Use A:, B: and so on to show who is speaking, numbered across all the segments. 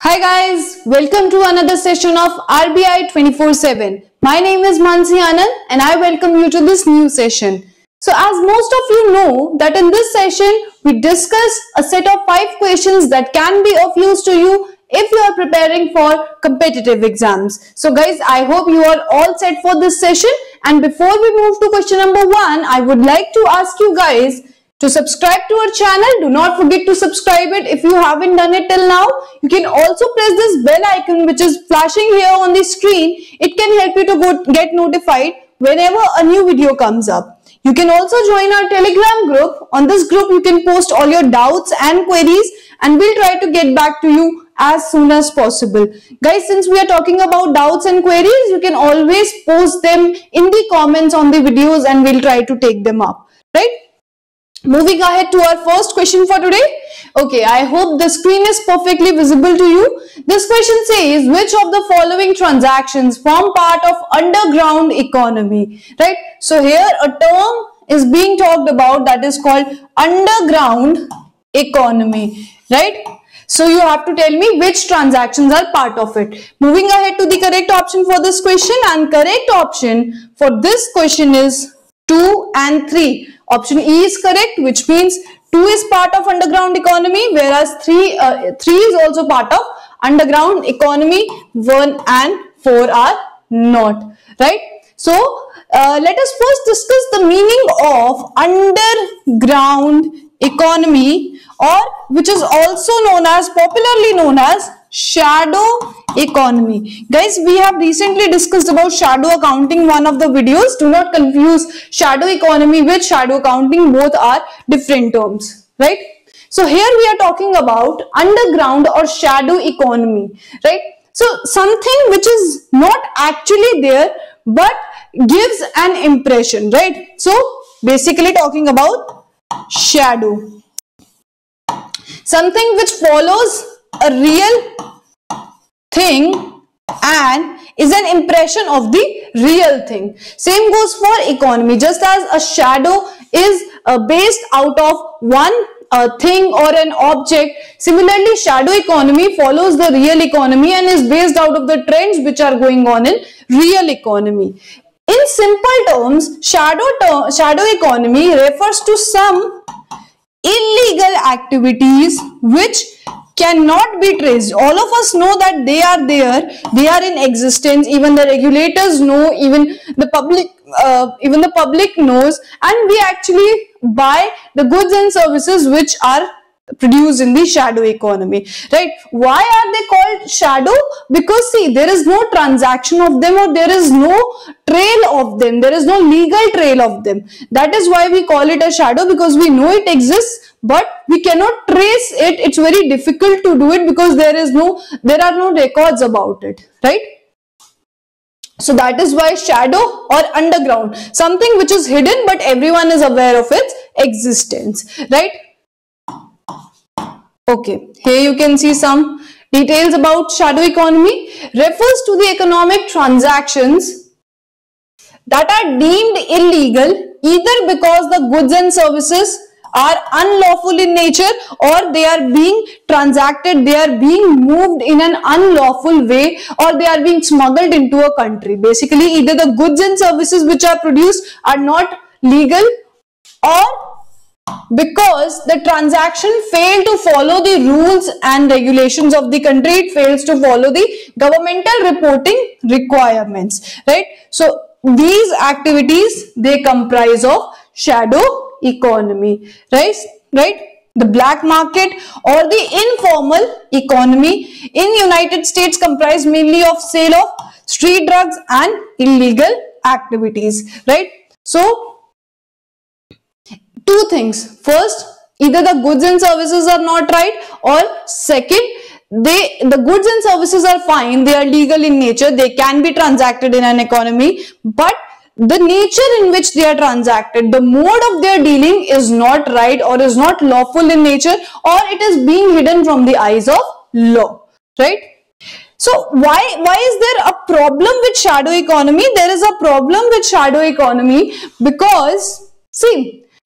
A: Hi guys, welcome to another session of RBI 24/7. My name is Mansi Anand and I welcome you to this new session. So as most of you know that in this session we discuss a set of 5 questions that can be of use to you if you are preparing for competitive exams. So guys, I hope you are all set for this session, and before we move to question number 1, I would like to ask you guys to subscribe to our channel. Do not forget to subscribe it if you haven't done it till now. You can also press this bell icon which is flashing here on the screen. It can help you to get notified whenever a new video comes up. You can also join our Telegram group. On this group you can post all your doubts and queries and we'll try to get back to you as soon as possible. Guys, since we are talking about doubts and queries, you can always post them in the comments on the videos and we'll try to take them up, right? Moving ahead to our first question for today. Okay, I hope the screen is perfectly visible to you. This question says, which of the following transactions form part of underground economy? Right? So here a term is being talked about that is called underground economy. Right? So you have to tell me which transactions are part of it. Moving ahead to the correct option for this question, and correct option for this question is 2 and 3. Option E is correct, which means 2 is part of underground economy, whereas 3 is also part of underground economy. 1 and 4 are not, right? So let us first discuss the meaning of underground economy, or which is also popularly known as shadow economy. Guys, we have recently discussed about shadow accounting, one of the videos. Do not confuse shadow economy with shadow accounting. Both are different terms, right? So here we are talking about underground or shadow economy, right? So something which is not actually there but gives an impression, right? So basically talking about shadow, something which follows a real thing and is an impression of the real thing. Same goes for economy. Just as a shadow is based out of one thing or an object, similarly shadow economy follows the real economy and is based out of the trends which are going on in real economy. In simple terms, shadow economy refers to some illegal activities which cannot be traced. All of us know that they are there, they are in existence. Even the regulators know, even the public knows, and we actually buy the goods and services which are produced in the shadow economy, right? Why are they called shadow? Because see, there is no transaction of them, or there is no trail of them, there is no legal trail of them. That is why we call it a shadow, because we know it exists but we cannot trace it. It's very difficult to do it because there are no records about it, right? So that is why shadow or underground, something which is hidden but everyone is aware of its existence, right? Okay, here you can see some details about shadow economy. Refers to the economic transactions that are deemed illegal either because the goods and services are unlawful in nature, or they are being transacted, they are being moved in an unlawful way, or they are being smuggled into a country. Basically, either the goods and services which are produced are not legal, or because the transaction failed to follow the rules and regulations of the country, it fails to follow the governmental reporting requirements, right? So these activities, they comprise of shadow economy, right? The black market or the informal economy in United States comprise mainly of sale of street drugs and illegal activities, right? So two things. First, either the goods and services are not right, or second, the goods and services are fine, they are legal in nature, they can be transacted in an economy, but the nature in which they are transacted, the mode of their dealing is not right, or is not lawful in nature, or it is being hidden from the eyes of law, right? So why is there a problem with shadow economy? There is a problem with shadow economy because see,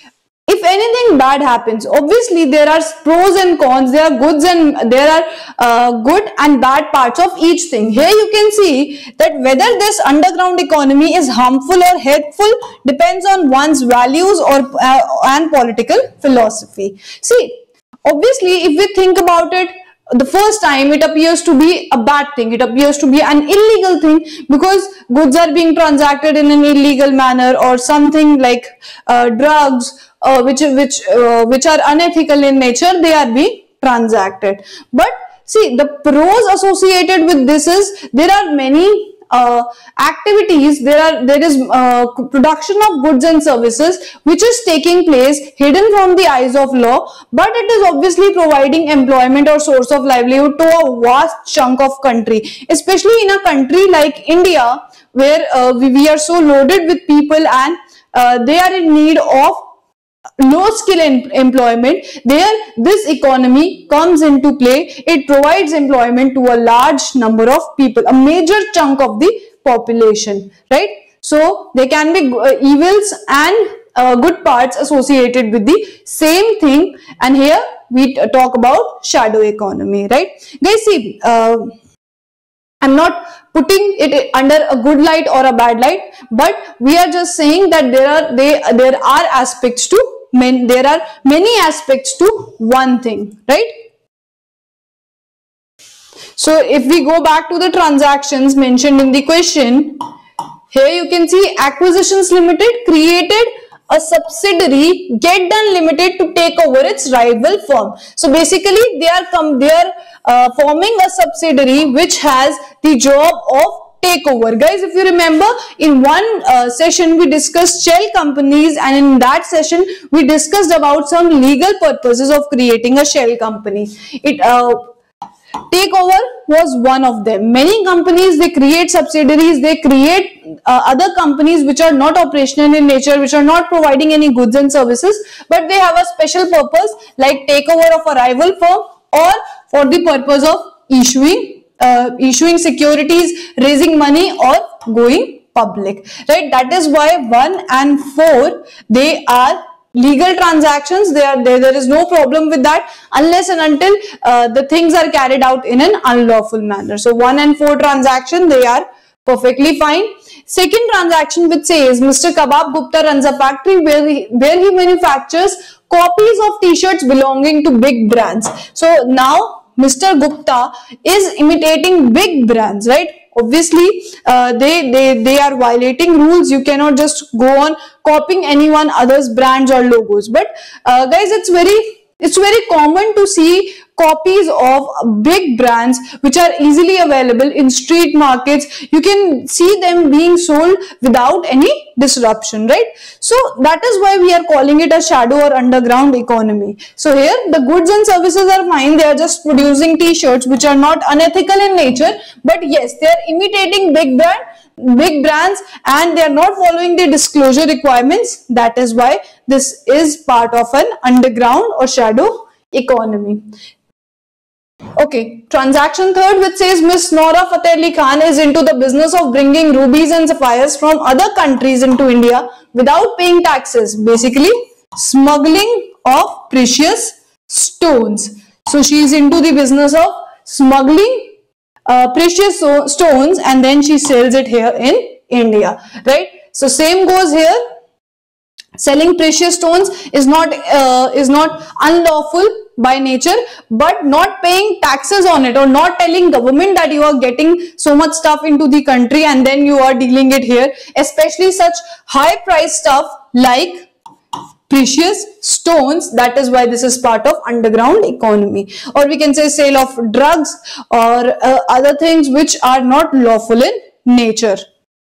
A: if anything bad happens, obviously there are pros and cons, there are goods and there are good and bad parts of each thing. Here you can see that whether this underground economy is harmful or helpful depends on one's values or and political philosophy. See, obviously if we think about it, the first time it appears to be a bad thing, it appears to be an illegal thing, because goods are being transacted in an illegal manner, or something like drugs, which are unethical in nature, they are being transacted. But see, the pros associated with this is there are many activities, there is production of goods and services which is taking place hidden from the eyes of law, but it is obviously providing employment or source of livelihood to a vast chunk of country, especially in a country like India, where we are so loaded with people and they are in need of low skill employment. There this economy comes into play. It provides employment to a large number of people, a major chunk of the population, right? So there can be evils and good parts associated with the same thing, and here we talk about shadow economy, right? Guys, see, I'm not putting it under a good light or a bad light, but we are just saying that there are aspects to there are many aspects to one thing, right? So if we go back to the transactions mentioned in the question, here you can see Acquisitions Limited created a subsidiary, Get Done Limited, to take over its rival firm. So basically they are forming a subsidiary which has the job of takeover. Guys, if you remember, in one session we discussed shell companies, and in that session we discussed about some legal purposes of creating a shell company. Takeover was one of them. Many companies, they create subsidiaries, they create other companies which are not operational in nature, which are not providing any goods and services, but they have a special purpose, like takeover of a rival firm, or for the purpose of issuing securities, raising money, or going public, right? That is why 1 and 4, they are legal transactions. There is no problem with that, unless and until the things are carried out in an unlawful manner. So 1 and 4 transaction, they are perfectly fine. Second transaction, which says Mr. Kabab Gupta runs a factory where he manufactures copies of t-shirts belonging to big brands. So now Mr. Gupta is imitating big brands, right? Obviously, they are violating rules. You cannot just go on copying anyone other's brands or logos. But guys, it's very common to see copies of big brands which are easily available in street markets. You can see them being sold without any disruption, right? So that is why we are calling it a shadow or underground economy. So here the goods and services are fine. They are just producing t-shirts which are not unethical in nature, but yes, they are imitating big brands and they are not following the disclosure requirements. That is why this is part of an underground or shadow economy. Okay, transaction third, which says Miss Nora Fateh Ali Khan is into the business of bringing rubies and sapphires from other countries into India without paying taxes. Basically, smuggling of precious stones. So she is into the business of smuggling precious stones, and then she sells it here in India, right? So same goes here. Selling precious stones is not unlawful by nature, but not paying taxes on it, or not telling government that you are getting so much stuff into the country and then you are dealing it here, especially such high price stuff like precious stones. That is why this is part of underground economy. Or we can say sale of drugs or other things which are not lawful in nature.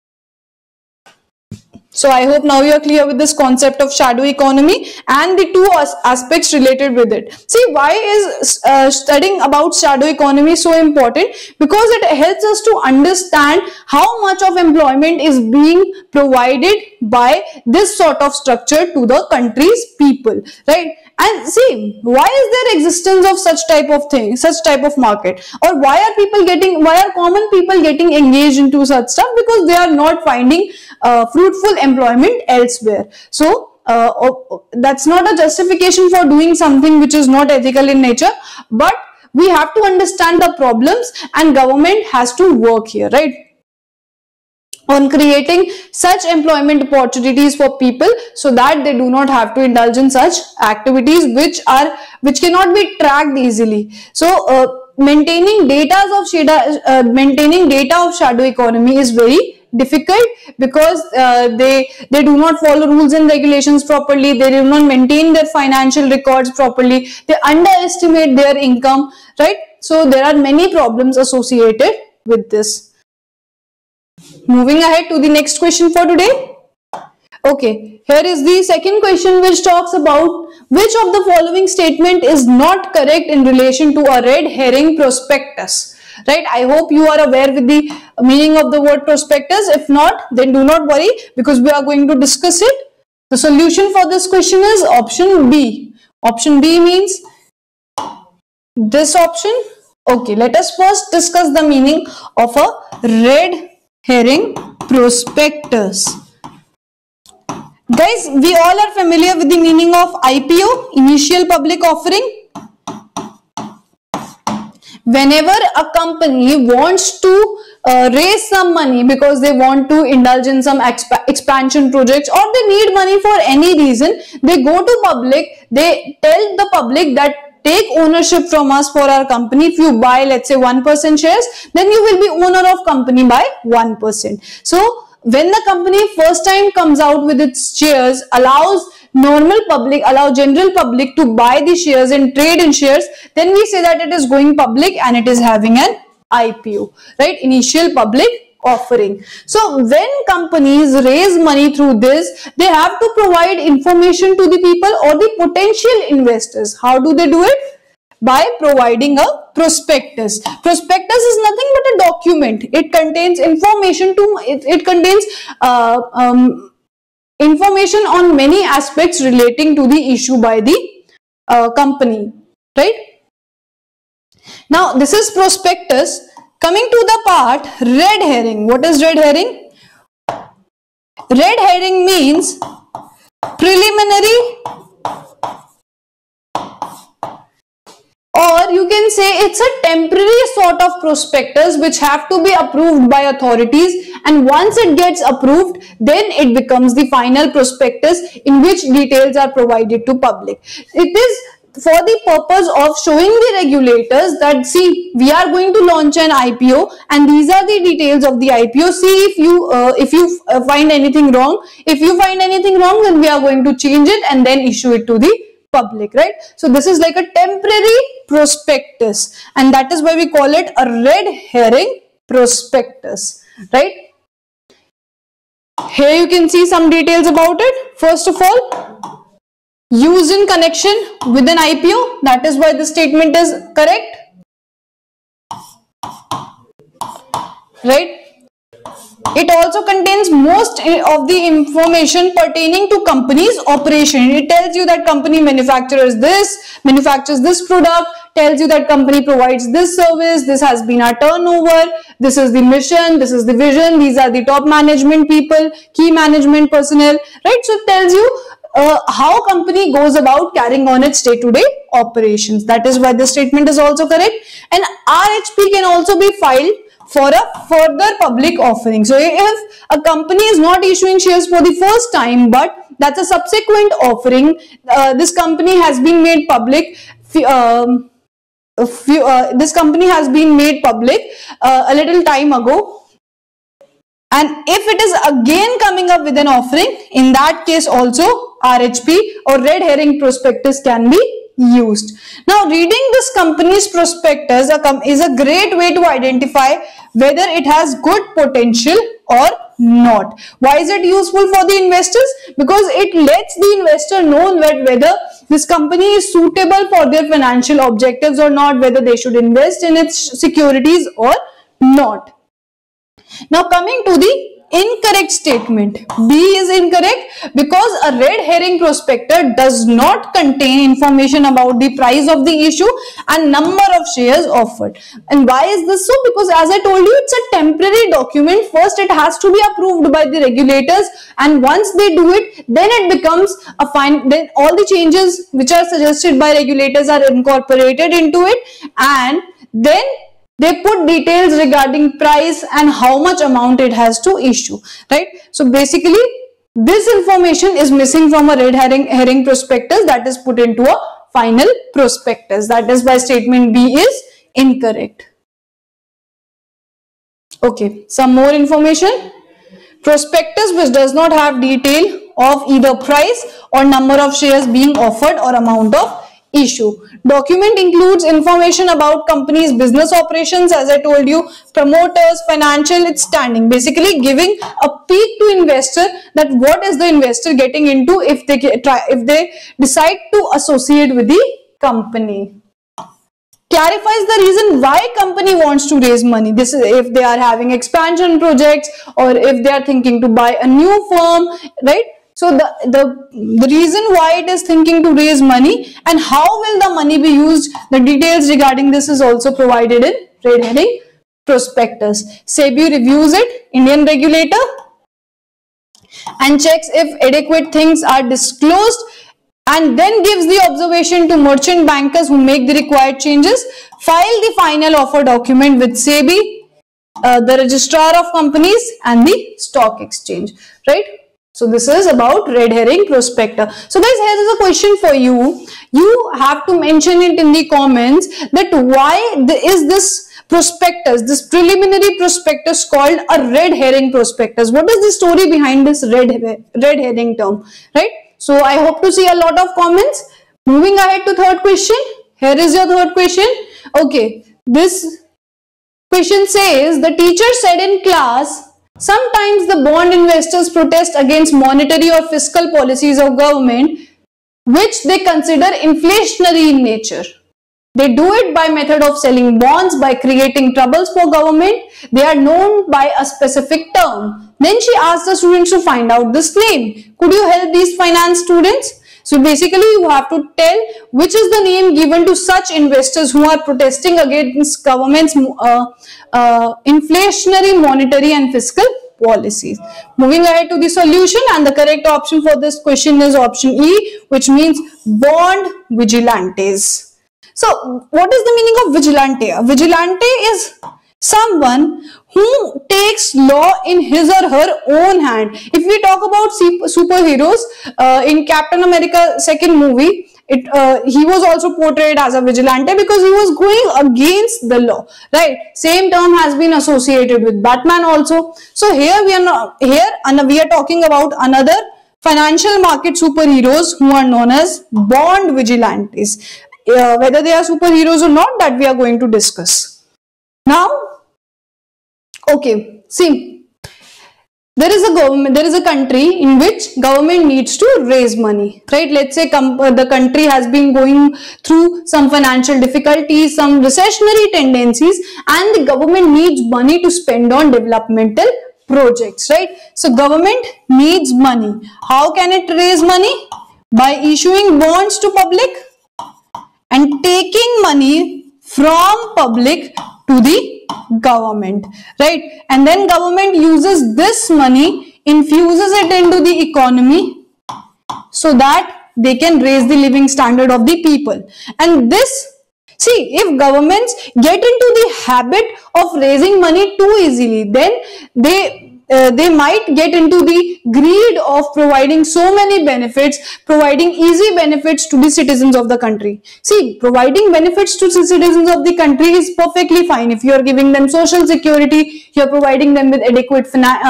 A: So I hope now you are clear with this concept of shadow economy and the two aspects related with it. See, why is studying about shadow economy so important? Because it helps us to understand how much of employment is being provided by this sort of structure to the country's people, right? And see, why is there existence of such type of thing, such type of market? Or why are common people getting engaged into such stuff? Because they are not finding fruitful employment elsewhere. So that's not a justification for doing something which is not ethical in nature, but we have to understand the problems and government has to work here, right, on creating such employment opportunities for people so that they do not have to indulge in such activities which cannot be tracked easily. So maintaining data of shadow economy is very difficult because they do not follow rules and regulations properly, they do not maintain their financial records properly, they underestimate their income, right? So there are many problems associated with this. Moving ahead to the next question for today. Okay, here is the second question, which talks about which of the following statement is not correct in relation to a red herring prospectus. Right, I hope you are aware with the meaning of the word prospectus. If not, then do not worry because we are going to discuss it. The solution for this question is option B. Option B means this option. Okay, let us first discuss the meaning of a red herring prospectus. Guys, we all are familiar with the meaning of IPO, initial public offering. Whenever a company wants to raise some money because they want to indulge in some expansion projects or they need money for any reason, they go to public, they tell the public that take ownership from us for our company. If you buy, let's say 1% shares, then you will be owner of company by 1%. So when the company first time comes out with its shares, allows general public to buy the shares and trade in shares, then we say that it is going public and it is having an IPO, right? Initial public offering. So when companies raise money through this, they have to provide information to the people or the potential investors. How do they do it? By providing a prospectus. Prospectus is nothing but a document. It contains information information on many aspects relating to the issue by the company, right? Now this is prospectus. Coming to the part red herring. What is red herring? Red herring means preliminary, or you can say it's a temporary sort of prospectus which have to be approved by authorities, and once it gets approved, then it becomes the final prospectus in which details are provided to public. It is for the purpose of showing the regulators that, see, we are going to launch an IPO and these are the details of the IPO. See if you find anything wrong. If you find anything wrong, then we are going to change it and then issue it to the public, right? So this is like a temporary prospectus, and that is why we call it a red herring prospectus, right? Here you can see some details about it. First of all, used in connection with an IPO, that is why the statement is correct, right? It also contains most of the information pertaining to company's operation. It tells you that company manufactures this product, tells you that company provides this service, this has been our turnover, this is the mission, this is the vision, these are the top management people, key management personnel, right? So it tells you how company goes about carrying on its day-to-day operations. That is why the statement is also correct. And RHP can also be filed for a further public offering. So if a company is not issuing shares for the first time, but that's a subsequent offering, this company has been made public. This company has been made public a little time ago. And if it is again coming up with an offering, in that case also RHP or red herring prospectus can be used. Now reading this company's prospectus is a great way to identify whether it has good potential or not. Why is it useful for the investors? Because it lets the investor know that whether this company is suitable for their financial objectives or not, whether they should invest in its securities or not. Now coming to the incorrect statement. B is incorrect because a red herring prospectus does not contain information about the price of the issue and number of shares offered. And why is this so? Because as I told you, it's a temporary document. First it has to be approved by the regulators, and once they do it, then it becomes a fine. Then all the changes which are suggested by regulators are incorporated into it, and then they put details regarding price and how much amount it has to issue, right? So basically this information is missing from a red herring prospectus that is put into a final prospectus. That is why statement B is incorrect. Okay, some more information. Prospectus which does not have detail of either price or number of shares being offered or amount of issue. Document includes information about company's business operations, as I told you, promoters, financial, its standing, basically giving a peek to investor that what is the investor getting into if they decide to associate with the company. Clarifies the reason why company wants to raise money. This is if they are having expansion projects or if they are thinking to buy a new firm, right? So the reason why it is thinking to raise money and how will the money be used, the details regarding this is also provided in red herring prospectus. SEBI reviews it, Indian regulator, and checks if adequate things are disclosed, and then gives the observation to merchant bankers who make the required changes. File the final offer document with SEBI, the registrar of companies and the stock exchange, right? So this is about red herring prospectus. So guys, here is a question for you. You have to mention it in the comments that why is this prospectus, this preliminary prospectus called a red herring prospectus? What is the story behind this red herring term, right? So I hope to see a lot of comments. Moving ahead to third question. Here is your third question. Okay, this question says the teacher said in class, sometimes the bond investors protest against monetary or fiscal policies of government which they consider inflationary in nature. They do it by method of selling bonds, by creating troubles for government. They are known by a specific term. Then she asked the students to find out this name. Could you help these finance students? So basically you have to tell which is the name given to such investors who are protesting against government's inflationary, monetary and fiscal policies. Moving ahead to the solution, and the correct option for this question is option E, which means bond vigilantes. So what is the meaning of vigilante? A vigilante is someone who takes law in his or her own hand. If we talk about superheroes, in Captain America second movie, he was also portrayed as a vigilante because he was going against the law, right? Same term has been associated with Batman also. So here we are talking about another financial market superheroes who are known as bond vigilantes. Whether they are superheroes or not, that we are going to discuss. Now, okay, see, there is a country in which government needs to raise money, right? Let's say the country has been going through some financial difficulties, some recessionary tendencies, and the government needs money to spend on developmental projects, right? So government needs money. How can it raise money? By issuing bonds to public and taking money from public to the government, right? And then government uses this money, infuses it into the economy so that they can raise the living standard of the people. And this, see, if governments get into the habit of raising money too easily, then they might get into the greed of providing so many benefits, providing easy benefits to the citizens of the country. See, providing benefits to the citizens of the country is perfectly fine. If you are giving them social security, you are providing them with adequate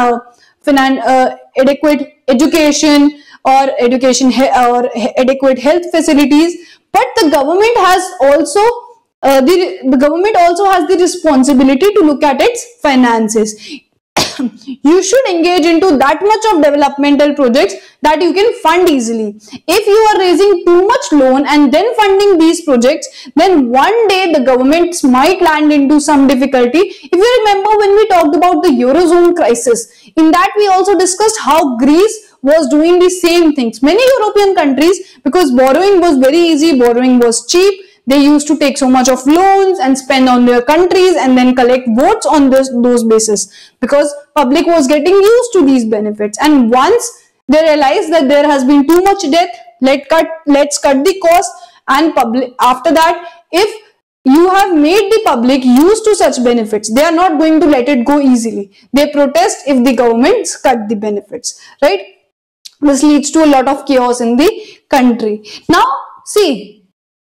A: adequate education or adequate health facilities. But the government has also the government also has the responsibility to look at its finances. You should engage into that much of developmental projects that you can fund easily. If you are raising too much loan and then funding these projects, then one day the governments might land into some difficulty. If you remember when we talked about the Eurozone crisis, In that we also discussed how Greece was doing the same things. Many European countries, because borrowing was very easy, borrowing was cheap, they used to take so much of loans and spend on their countries and then collect votes on those basis, because public was getting used to these benefits. And once they realized that there has been too much debt, let's cut the cost, and public, after that, if you have made the public used to such benefits, they are not going to let it go easily. They protest if the governments cut the benefits, right? This leads to a lot of chaos in the country. Now, see,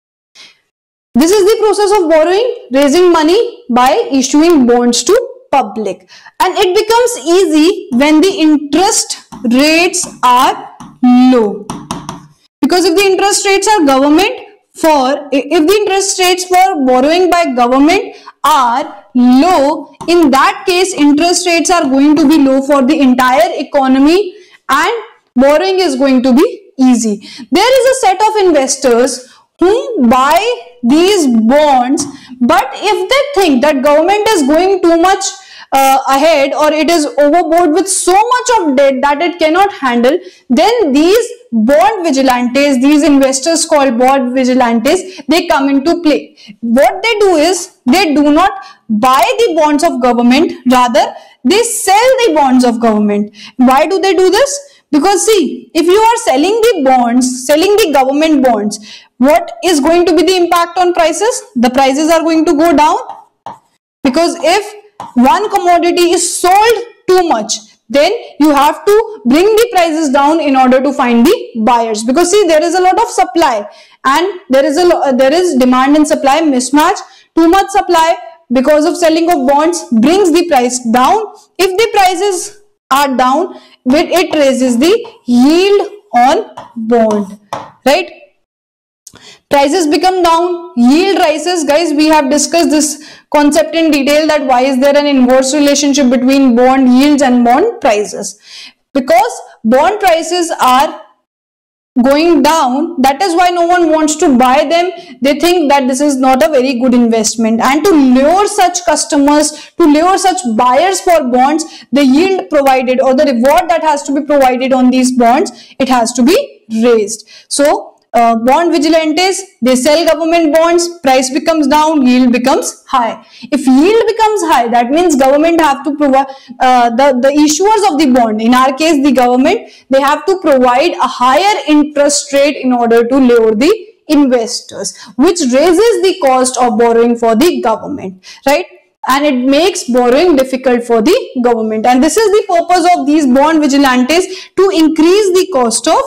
A: this is the process of borrowing, raising money by issuing bonds to public. And it becomes easy when the interest rates are low. Because if the interest rates are if the interest rates for borrowing by government are low, in that case, interest rates are going to be low for the entire economy and borrowing is going to be easy. There is a set of investors who buy these bonds, but if they think that government is going too much ahead, or it is overboard with so much of debt that it cannot handle, then these bond vigilantes, these investors called bond vigilantes, they come into play. What they do is, they do not buy the bonds of government, rather they sell the bonds of government. Why do they do this? Because see, if you are selling the bonds, selling the government bonds, what is going to be the impact on prices? The prices are going to go down, because if one commodity is sold too much, then you have to bring the prices down in order to find the buyers. Because see, there is a lot of supply and there is demand and supply mismatch. Too much supply because of selling of bonds brings the price down. If the prices are down, it raises the yield on bond, right? Prices become down, yield rises. Guys, we have discussed this concept in detail, that why is there an inverse relationship between bond yields and bond prices. Because bond prices are going down, that is why no one wants to buy them. They think that this is not a very good investment, and to lure such customers, to lure such buyers for bonds, the yield provided or the reward that has to be provided on these bonds, it has to be raised. So bond vigilantes, they sell government bonds, price becomes down, yield becomes high. If yield becomes high, that means government have to provide, the issuers of the bond, in our case the government, they have to provide a higher interest rate in order to lure the investors, which raises the cost of borrowing for the government, right? And it makes borrowing difficult for the government. And this is the purpose of these bond vigilantes, to increase the cost of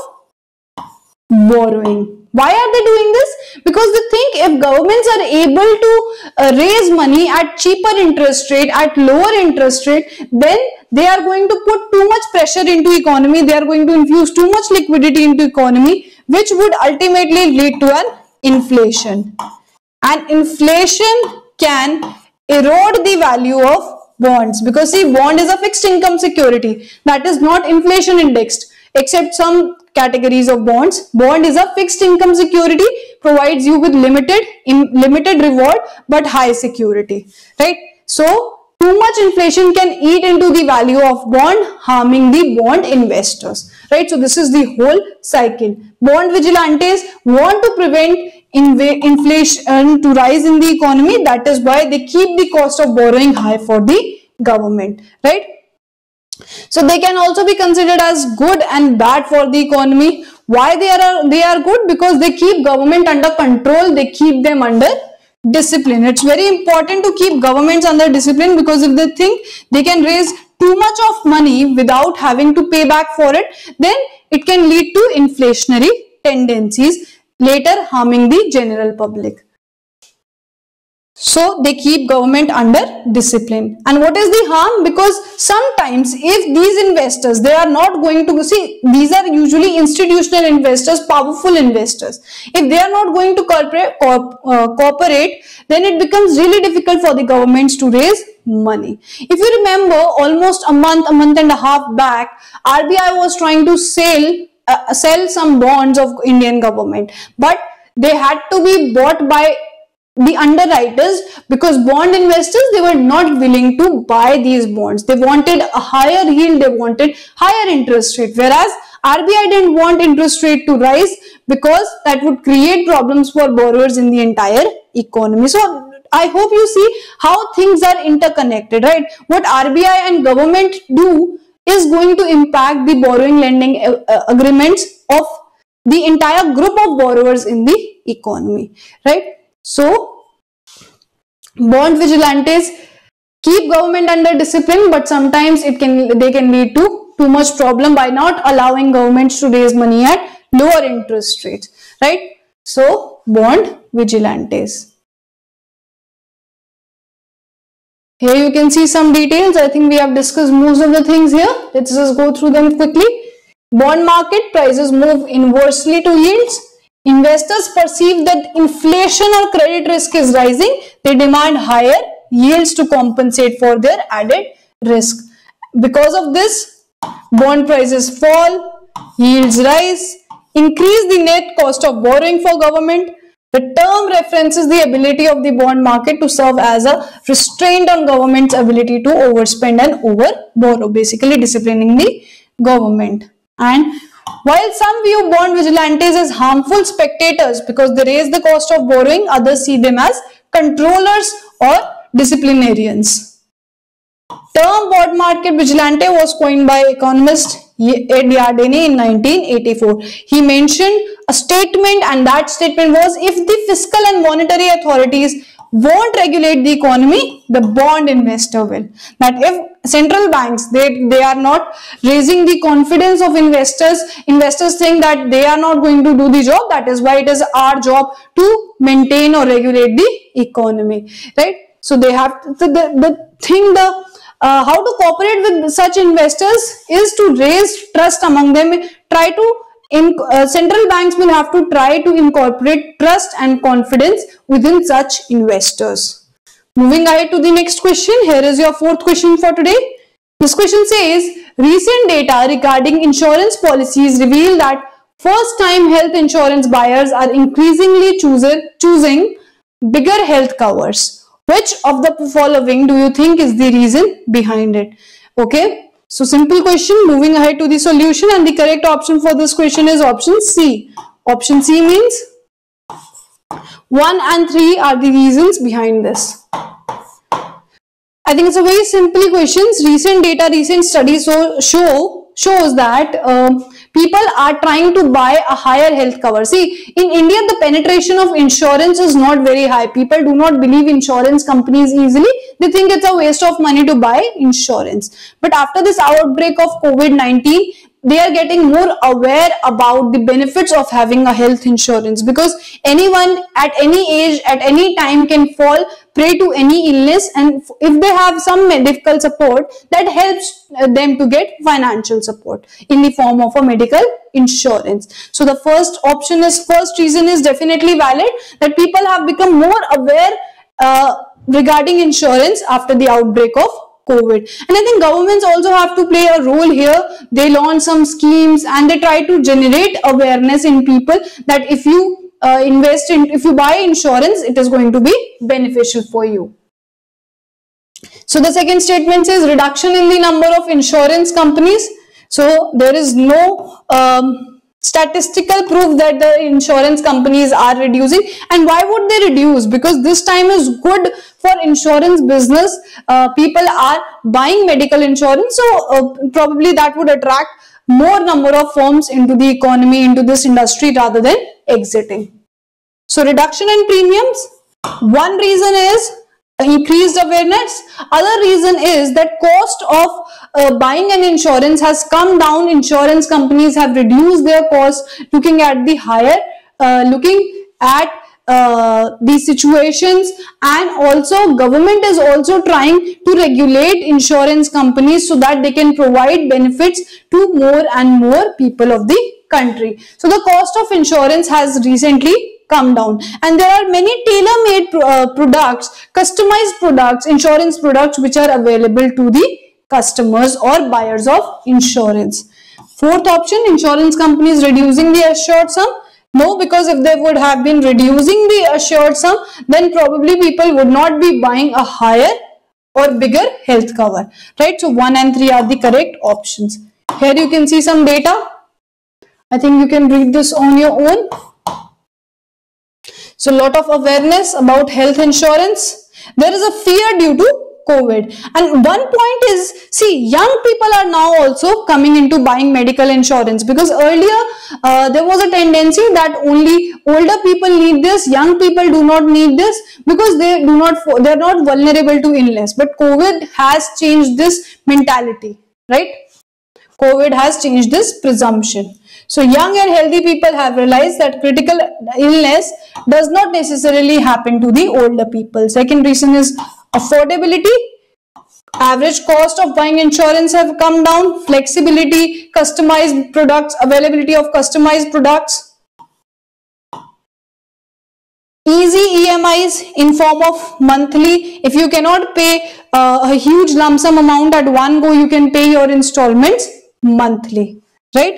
A: borrowing. Why are they doing this? Because they think if governments are able to raise money at cheaper interest rate, at lower interest rate, then they are going to put too much pressure into economy, they are going to infuse too much liquidity into economy, which would ultimately lead to an inflation. And inflation can erode the value of bonds, because see, bond is a fixed income security that is not inflation indexed, except some categories of bonds. Bond is a fixed income security, provides you with limited reward but high security, right? So too much inflation can eat into the value of bond, harming the bond investors, right? So this is the whole cycle. Bond vigilantes want to prevent inflation to rise in the economy. That is why they keep the cost of borrowing high for the government, right? So they can also be considered as good and bad for the economy. Why they are good? Because they keep government under control, they keep them under discipline. It's very important to keep governments under discipline, because if they think they can raise too much of money without having to pay back for it, then it can lead to inflationary tendencies, later harming the general public. So they keep government under discipline. And what is the harm? Because sometimes if these investors, they are not going to see, these are usually institutional investors, powerful investors. If they are not going to cooperate, then it becomes really difficult for the governments to raise money. If you remember, almost a month and a half back, RBI was trying to sell some bonds of Indian government, but they had to be bought by the underwriters, because bond investors, they were not willing to buy these bonds. They wanted a higher yield, they wanted higher interest rate, whereas RBI didn't want interest rate to rise because that would create problems for borrowers in the entire economy. So I hope you see how things are interconnected, right? What RBI and government do is going to impact the borrowing lending agreements of the entire group of borrowers in the economy, right? So bond vigilantes keep government under discipline, but sometimes they can lead to too much problem by not allowing governments to raise money at lower interest rates, right? So bond vigilantes. Here you can see some details. I think we have discussed most of the things here. Let's just go through them quickly. Bond market prices move inversely to yields. Investors perceive that inflation or credit risk is rising. They demand higher yields to compensate for their added risk. Because of this, bond prices fall, yields rise, increase the net cost of borrowing for government. The term references the ability of the bond market to serve as a restraint on government's ability to overspend and overborrow, basically disciplining the government. And while some view bond vigilantes as harmful spectators because they raise the cost of borrowing, others see them as controllers or disciplinarians. Term bond market vigilante was coined by economist Ed Yardeni in 1984. He mentioned a statement, and that statement was, if the fiscal and monetary authorities won't regulate the economy, the bond investor will. That if central banks, they are not raising the confidence of investors think that they are not going to do the job, that is why it is our job to maintain or regulate the economy, right? So they have to, how to cooperate with such investors is to raise trust among them. Central banks will have to try to incorporate trust and confidence within such investors. Moving ahead to the next question. Here is your fourth question for today. This question says, recent data regarding insurance policies reveal that first-time health insurance buyers are increasingly choosing bigger health covers. Which of the following do you think is the reason behind it? Okay, so simple question. Moving ahead to the solution, and the correct option for this question is option C. Option C means 1 and 3 are the reasons behind this. I think it's a very simple question. Recent data, recent studies shows that people are trying to buy a higher health cover. See, in India, the penetration of insurance is not very high. People do not believe insurance companies easily. They think it's a waste of money to buy insurance. But after this outbreak of COVID-19, they are getting more aware about the benefits of having a health insurance, because anyone at any age, at any time can fall prey to any illness, and if they have some medical support, that helps them to get financial support in the form of a medical insurance. So the first reason is definitely valid, that people have become more aware regarding insurance after the outbreak of COVID. And I think governments also have to play a role here. They launch some schemes and they try to generate awareness in people that if you if you buy insurance, it is going to be beneficial for you. So the second statement says reduction in the number of insurance companies. So there is no statistical proof that the insurance companies are reducing. And why would they reduce? Because this time is good for insurance business. People are buying medical insurance, so probably that would attract more number of firms into the economy, into this industry, rather than exiting. So reduction in premiums, one reason is increased awareness. Other reason is that cost of buying an insurance has come down. Insurance companies have reduced their costs, looking at the higher, these situations, and also government is also trying to regulate insurance companies so that they can provide benefits to more and more people of the country. So the cost of insurance has recently come down, and there are many tailor-made products, customized products, insurance products which are available to the customers or buyers of insurance. Fourth option, insurance companies reducing the assured sum. No, because if they would have been reducing the assured sum, then probably people would not be buying a higher or bigger health cover, right? So 1 and 3 are the correct options. Here you can see some data. I think you can read this on your own. So a lot of awareness about health insurance. There is a fear due to COVID. And one point is, see, young people are now also coming into buying medical insurance, because earlier there was a tendency that only older people need this, young people do not need this because they're not vulnerable to illness. But COVID has changed this mentality, right? COVID has changed this presumption. So young and healthy people have realized that critical illness does not necessarily happen to the older people. Second reason is affordability. Average cost of buying insurance have come down. Flexibility, customized products, availability of customized products. Easy EMIs in form of monthly. If you cannot pay a huge lump sum amount at one go, you can pay your installments monthly, right?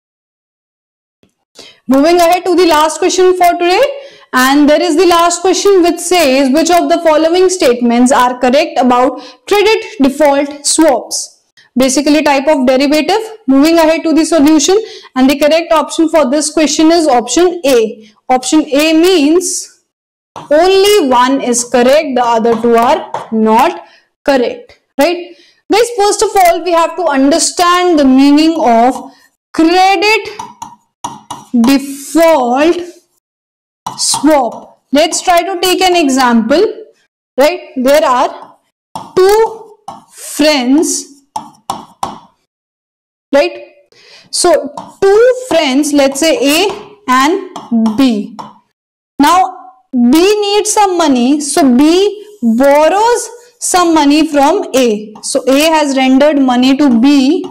A: Moving ahead to the last question for today, and there is the last question which says, which of the following statements are correct about credit default swaps? Basically type of derivative. Moving ahead to the solution, and the correct option for this question is option A. Option A means only one is correct, the other two are not correct, right? Guys, first of all, we have to understand the meaning of credit default swap. Let's try to take an example, right? There are two friends, right? So two friends, let's say A and B. Now B needs some money, so B borrows some money from A. So A has rendered money to B,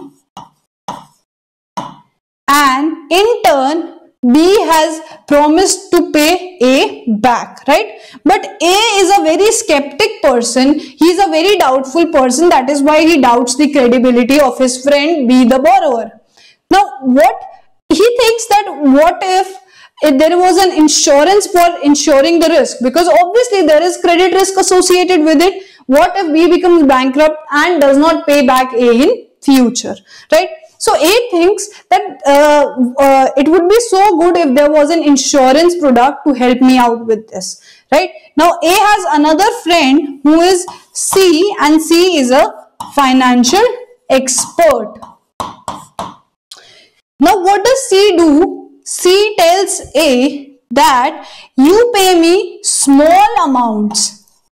A: and in turn B has promised to pay A back, right? But A is a very skeptic person. He is a very doubtful person. That is why he doubts the credibility of his friend B, the borrower. Now, what he thinks that what if there was an insurance for insuring the risk? Because obviously there is credit risk associated with it. What if B becomes bankrupt and does not pay back A in future, right? So A thinks that it would be so good if there was an insurance product to help me out with this, right? Now A has another friend who is C, and C is a financial expert. Now what does C do? C tells A that you pay me small amounts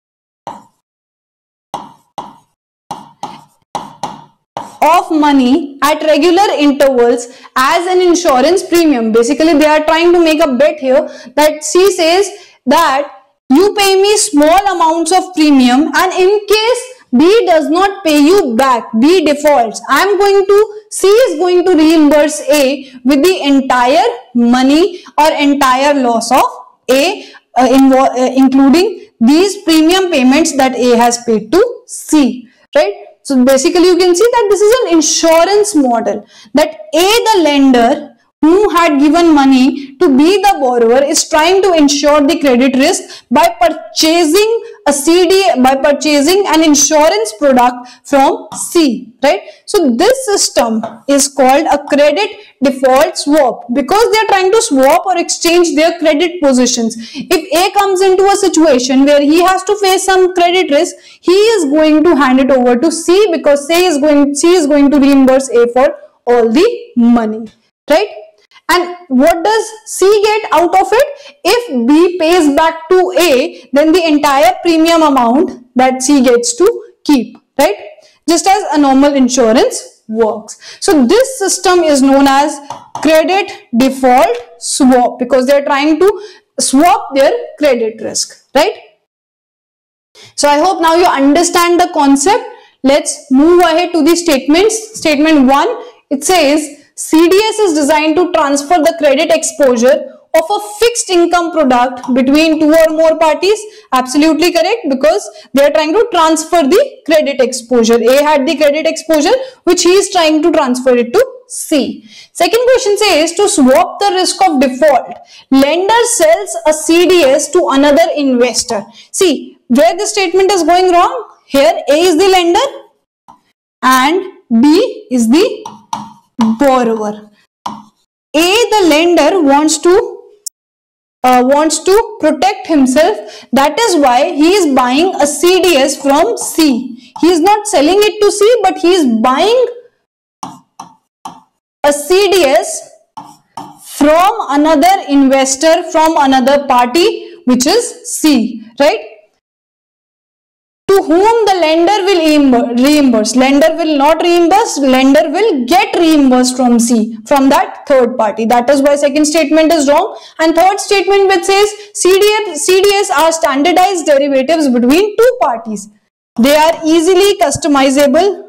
A: of money at regular intervals as an insurance premium. Basically, they are trying to make a bet here that C says that you pay me small amounts of premium, and in case B does not pay you back, B defaults, C is going to reimburse A with the entire money or entire loss of A, including these premium payments that A has paid to C, right? So basically you can see that this is an insurance model, that A, the lender who had given money to B, the borrower, is trying to ensure the credit risk by purchasing a CD, by purchasing an insurance product from C, right? So this system is called a credit default swap, because they are trying to swap or exchange their credit positions. If A comes into a situation where he has to face some credit risk, he is going to hand it over to C, because C is going to reimburse A for all the money, right? And what does C get out of it? If B pays back to A, then the entire premium amount that C gets to keep, right? Just as a normal insurance works. So this system is known as credit default swap, because they are trying to swap their credit risk, right? So I hope now you understand the concept. Let's move ahead to the statements. Statement 1, it says, CDS is designed to transfer the credit exposure of a fixed income product between two or more parties. Absolutely correct, because they are trying to transfer the credit exposure. A had the credit exposure which he is trying to transfer it to C. Second question says to swap the risk of default, lender sells a CDS to another investor. See where the statement is going wrong. Here A is the lender and B is the borrower. A, the lender, wants to protect himself. That is why he is buying a CDS from C. He is not selling it to C, but he is buying a CDS from another investor, from another party, which is C, right? To whom the lender will reimburse. Lender will not reimburse, lender will get reimbursed from C, from that third party. That is why second statement is wrong. And third statement which says CDS are standardized derivatives between two parties. They are easily customizable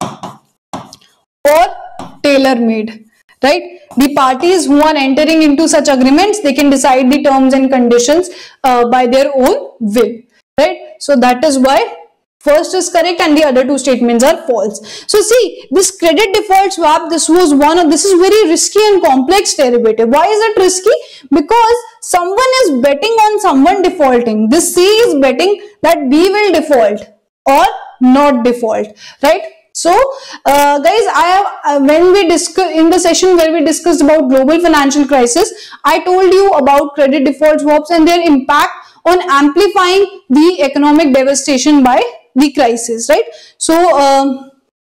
A: or tailor-made, right? The parties who are entering into such agreements, they can decide the terms and conditions by their own will, right? So that is why first is correct and the other two statements are false. So see, this credit default swap, this is very risky and complex derivative. Why is it risky? Because someone is betting on someone defaulting. This C is betting that B will default or not default, right? So guys, I have when we discuss in the session where we discussed about global financial crisis, I told you about credit default swaps and their impact on amplifying the economic devastation by the crisis, right? So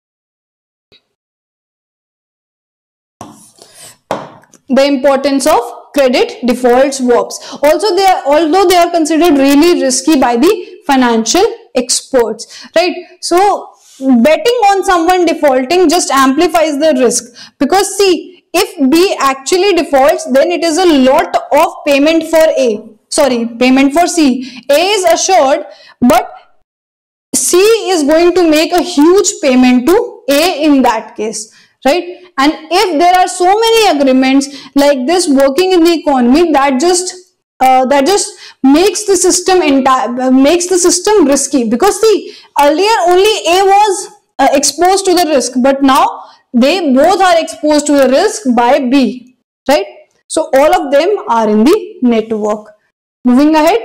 A: the importance of credit default swaps. Also, although they are considered really risky by the financial experts, right? So betting on someone defaulting just amplifies the risk, because see, if B actually defaults, then it is a lot of payment for payment for C. A is assured, but C is going to make a huge payment to A in that case, right? And if there are so many agreements like this working in the economy, that just makes the system risky, because see, earlier only A was exposed to the risk, but now they both are exposed to the risk by B, right? So all of them are in the network. Moving ahead.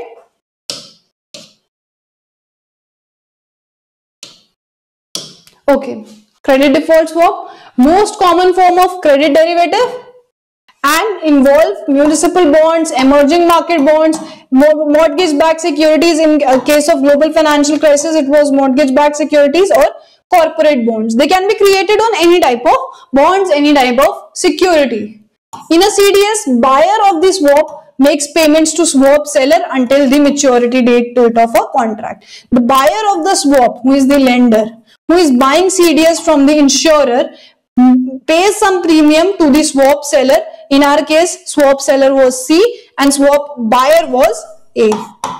A: Okay, credit default swap, most common form of credit derivative, and involve municipal bonds, emerging market bonds, mortgage-backed securities. In case of global financial crisis, it was mortgage-backed securities or corporate bonds. They can be created on any type of bonds, any type of security. In a CDS, buyer of the swap makes payments to swap seller until the maturity date of a contract. The buyer of the swap, who is the lender, who is buying CDS from the insurer, pays some premium to the swap seller. In our case, swap seller was C and swap buyer was A.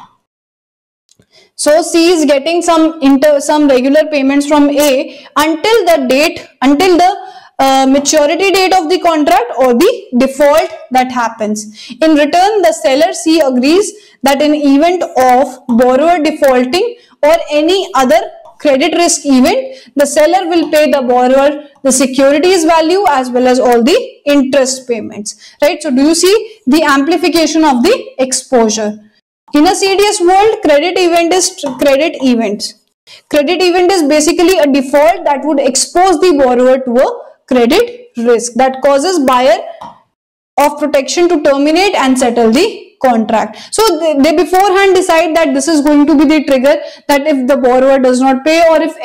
A: So C is getting some regular payments from A until the maturity date of the contract or the default that happens. In return, the seller C agrees that in event of borrower defaulting or any other credit risk event, the seller will pay the borrower the securities value as well as all the interest payments, right? So do you see the amplification of the exposure? In a CDS world, credit event is credit event. Credit event is basically a default that would expose the borrower to a credit risk that causes buyer of protection to terminate and settle the contract. So they beforehand decide that this is going to be the trigger, that if the borrower does not pay, or if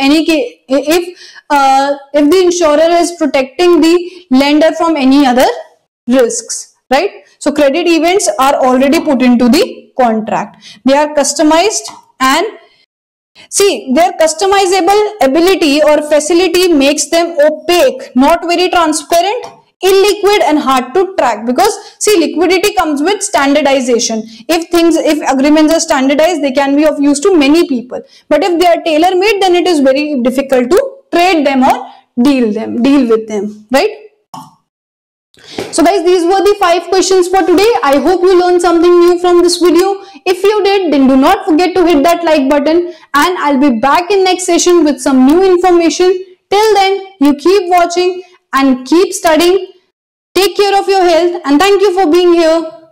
A: the insurer is protecting the lender from any other risks, right? So credit events are already put into the contract. They are customized, and see, their customizable ability or facility makes them opaque, not very transparent, illiquid and hard to track, because see, liquidity comes with standardization. If agreements are standardized, they can be of use to many people, but if they are tailor made, then it is very difficult to trade them or deal with them, right? So guys, these were the 5 questions for today. I hope you learned something new from this video. If you did, then do not forget to hit that like button, and I'll be back in next session with some new information. Till then, you keep watching and keep studying. Take care of your health and thank you for being here.